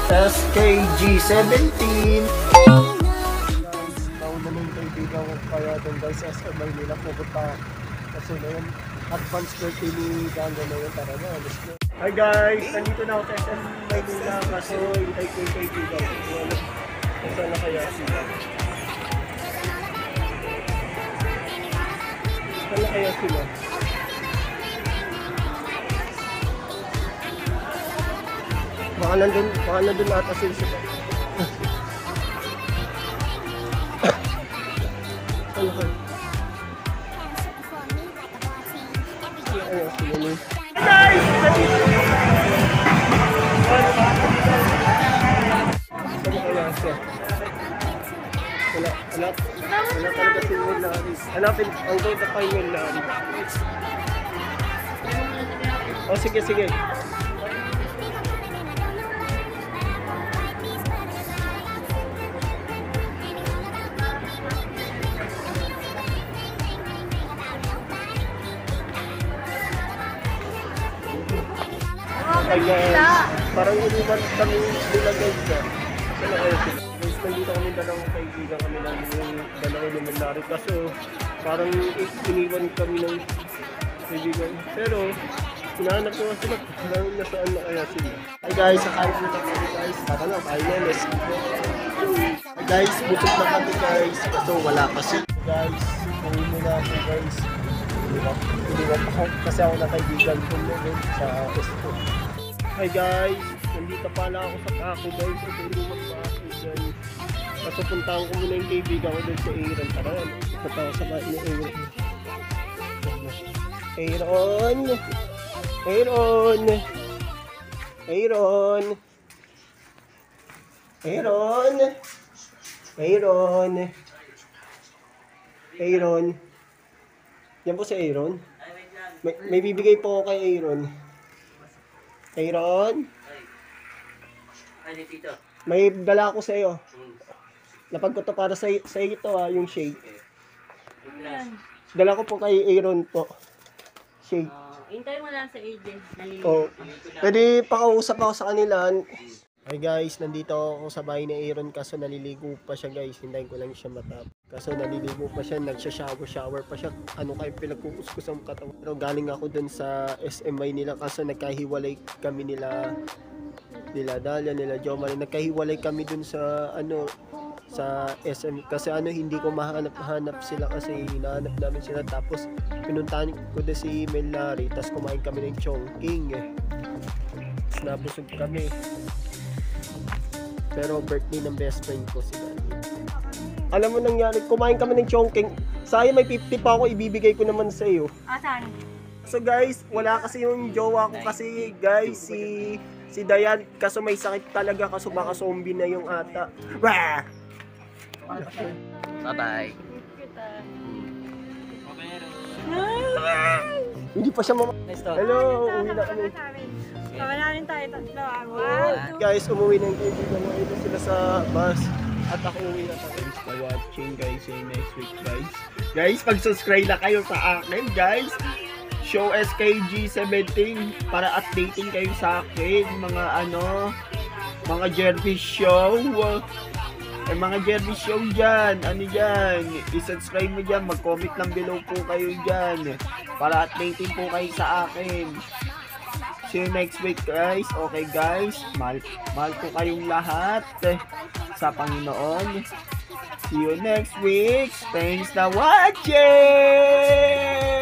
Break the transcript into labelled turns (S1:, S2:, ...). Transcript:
S1: SKG17. Nauna na yung kaibigan ko kaya doon guys sa SMI nila pupunta kasi na yun advance birthday ni Ganga na yun. Tara na, let's go. Hi guys, nandito na ako sa SMI nila kaso hintay ko yung kaibigan ko. Saan na kaya sila? Saan na kaya sila? Baka nandun ata sila. Ano ka? Hey guys! Saan kaya siya? Wala talaga si Will Larry. Hanapin ang gold na kay Will Larry. O sige. Kaya parang iniwan kami nila guys na. Sana kayo sila. Guys, nandito kami dalawang kaibigan kami lang yung dalawang lumalari. Kaso parang iniwan kami ng kaibigan. Pero hinahanap ko sila kung nasaan na kaya sila. Hi guys, sakain na kami guys. Tara na, kain na. Let's go. Hi guys, busog na kami guys. Kaso wala kasi. Guys, uwi muna ako guys. Iniwan ako kasi ako na kaibigan ko sa Esto. Hi guys, nandito pala ako sa Kako guys. Ito yung magpapit guys. Kaso puntahan ko muna yung kaibigan ko doon sa Aaron. Tara yan, punta ko sa kain ni Aaron. Aaron. Yan po si Aaron. May bibigay po ako kay Aaron. Aaron? May dala ako sa iyo. Lapag ko to para sa iyo to yung shake. Dala ko po kay Aaron po. Shake.
S2: Hintay mo lang sa AJ.
S1: Oh. Pwede pakausap ako sa kanila. Hi guys, nandito ako sa bahay ni Aaron kaso naliligo pa siya guys. Hintayin ko lang siya matap. Kaso naliligo pa siya, nagsha-shower pa siya. Ano kayo pinagkukuskus ang katawan. Pero galing ako dun sa SMI nila kaso nagkahiwalay kami nila Dalia, nila Jomar. Nagkahiwalay kami dun sa sa SM kasi hindi ko mahanap sila kasi hinahanap namin sila. Tapos pinuntahan ko na si Melari, tapos kumain kami ng Chongqing. Tapos nabusog kami. Pero birthday ng best friend ko si Dali. Alam mo nangyari, kumain kami ng Chongqing. Sayang may 50 pa ako, ibibigay ko naman sa iyo.
S2: Asan?
S1: So guys, wala kasi yung jowa ko kasi guys, si Dayan, kaso may sakit talaga kaso baka zombie na yung ata. Wah!
S3: Bye-bye.
S1: Hindi pa siya Hello, uwi na kami.
S2: Kawalanin tayo tatlo. Wow.
S1: Guys, umuwi ng kaibigan mo. Ito sila sa bus. At ako uwi na. Thanks for watching guys. See you next week guys. Guys, pag-subscribe na kayo sa akin guys. Show SKG17 para updating kayo sa akin. Mga Jervis Show. Mga Jervis Show dyan. Ano dyan? I-subscribe mo dyan. Mag-comment lang below po kayo dyan. Para updating po kayo sa akin. See you next week guys. Okay guys, mahal ko kayong lahat sa Panginoon. See you next week. Thanks for watching.